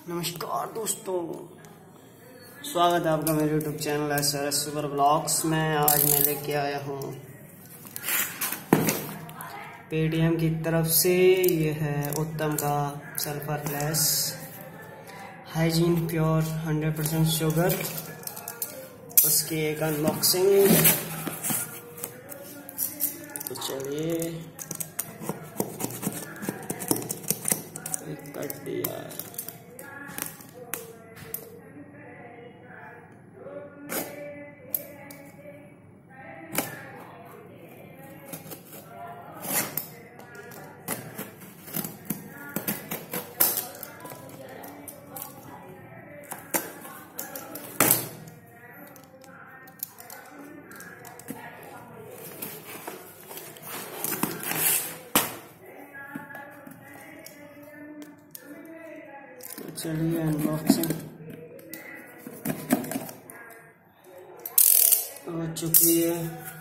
नमस्कार दोस्तों, स्वागत है आपका मेरे YouTube channel SRS super blogs में। आज मैं लेके आया हूँ पेटीएम की तरफ से। ये है उत्तम का सल्फरलेस हाइजीन प्योर 100% शुगर, उसकी एक अनबॉक्सिंग। तो चलिए, कट दिया है। चलिए अनबॉक्सिंग हो चुकी है।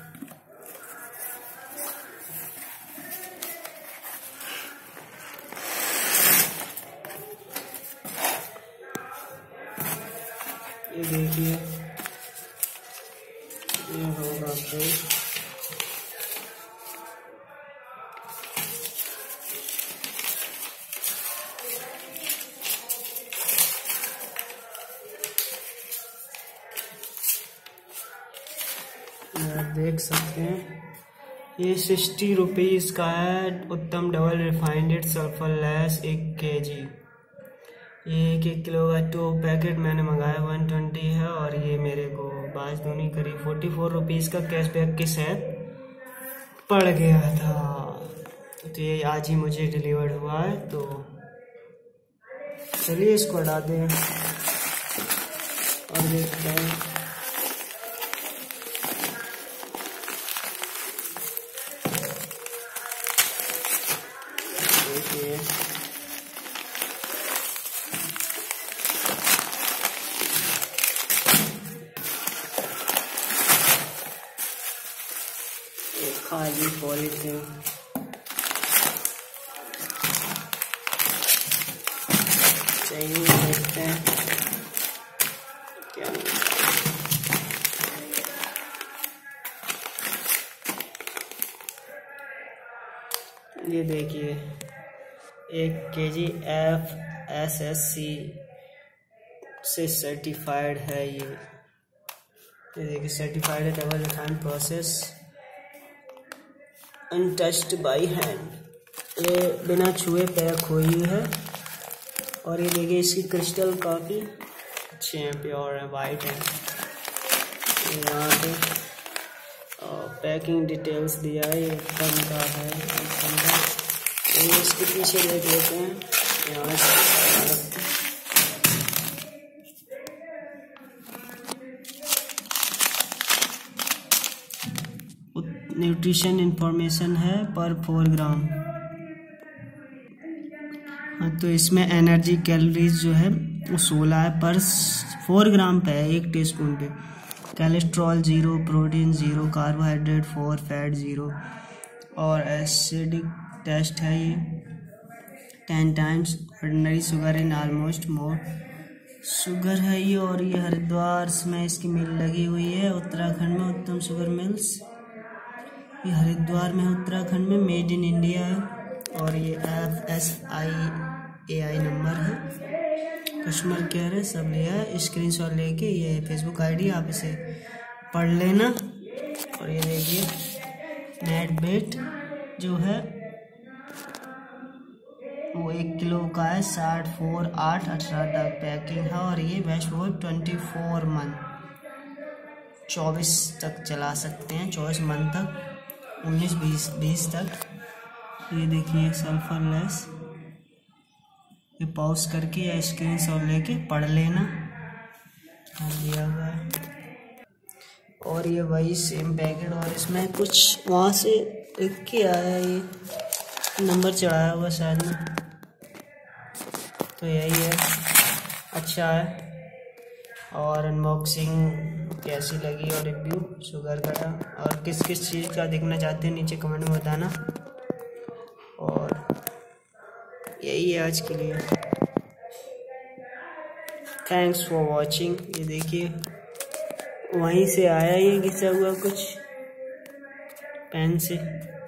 ये देखिए, ये होगा फिर आप देख सकते हैं। ये 60 रुपीज़ का है। उत्तम डबल रिफाइंड सल्फरलेस 1 kg। ये 1 किलो का 2 पैकेट मैंने मंगाया 120 है, और ये मेरे को बाज दूनी करीब 44 रुपीज़ का कैशबैक के साथ पड़ गया था। तो ये आज ही मुझे डिलीवर्ड हुआ है। तो चलिए इसको हटा दें और देखते हैं। देखिए, एक खाली पॉलीथीन। चाहिए, देखते हैं क्या। ये देखिए, 1 kg FSSC से सर्टिफाइड है। ये देखिए, सर्टिफाइड है, double refined process, untouched by hand. ये बिना छुए पैक हुई है। और ये देखिए, इसकी क्रिस्टल काफ़ी अच्छे हैं, प्योर है, वाइट है। यहाँ पे पैकिंग डिटेल्स दिया है। ये उत्तम का है, उत्तम का। तो इसके पीछे देख लेते हैं। यहाँ से न्यूट्रिशन इंफॉर्मेशन है पर 4 ग्राम। हाँ, तो इसमें एनर्जी कैलोरीज जो है वो 16 है पर 4 ग्राम पे है, 1 टीस्पून पे। कोलेस्ट्रॉल 0, प्रोटीन 0, कार्बोहाइड्रेट 4, फैट 0, और एसिडिक टेस्ट है ये 10 times ordinary sugar in almost more sugar है ये। और ये हरिद्वार में इसकी मिल लगी हुई है, उत्तराखंड में उत्तम शुगर मिल्स। ये हरिद्वार में, उत्तराखंड में, मेड इन इंडिया है। और ये FSIAI नंबर है, कस्टमर केयर है, सब लिया है। स्क्रीनशॉट लेके ये फेसबुक आईडी, आप इसे पढ़ लेना। और ये देखिए, नेट वेट जो है वो 1 किलो का है, 64,818 तक पैकिंग है। और ये बेस्ट फॉर 24 मंथ, 24 तक चला सकते हैं, 24 मंथ तक, 19-20 तक। ये देखिए, सल्फरलेस। ये पॉज करके या स्क्रीनशॉट लेके पढ़ लेना, दिया हुआ है। और ये वही सेम पैकेट, और इसमें कुछ वहाँ से लिख के आया, ये नंबर चढ़ाया हुआ शायद में। तो यही है, अच्छा है। और अनबॉक्सिंग कैसी लगी और रिव्यू शुगर का, और किस किस चीज़ का देखना चाहते हैं नीचे कमेंट में बताना। और यही है आज के लिए। Thanks for watching. ये देखिए वहीं से आया ये घिसा हुआ कुछ पेन से।